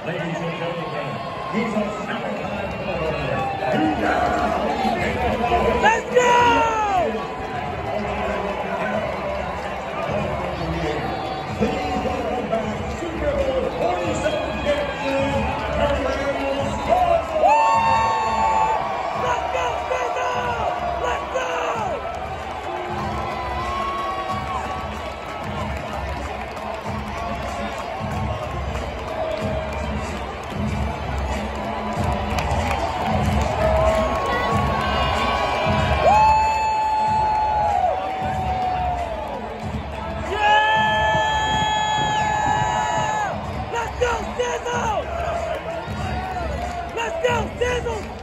Ladies and gentlemen, he's a seven-time winner. You now take the ball. Let's go! Please welcome back Super Bowl 47 champion, Orlando Sports. Let's go, Sizzle! Let's go! Let's go, Sizzle!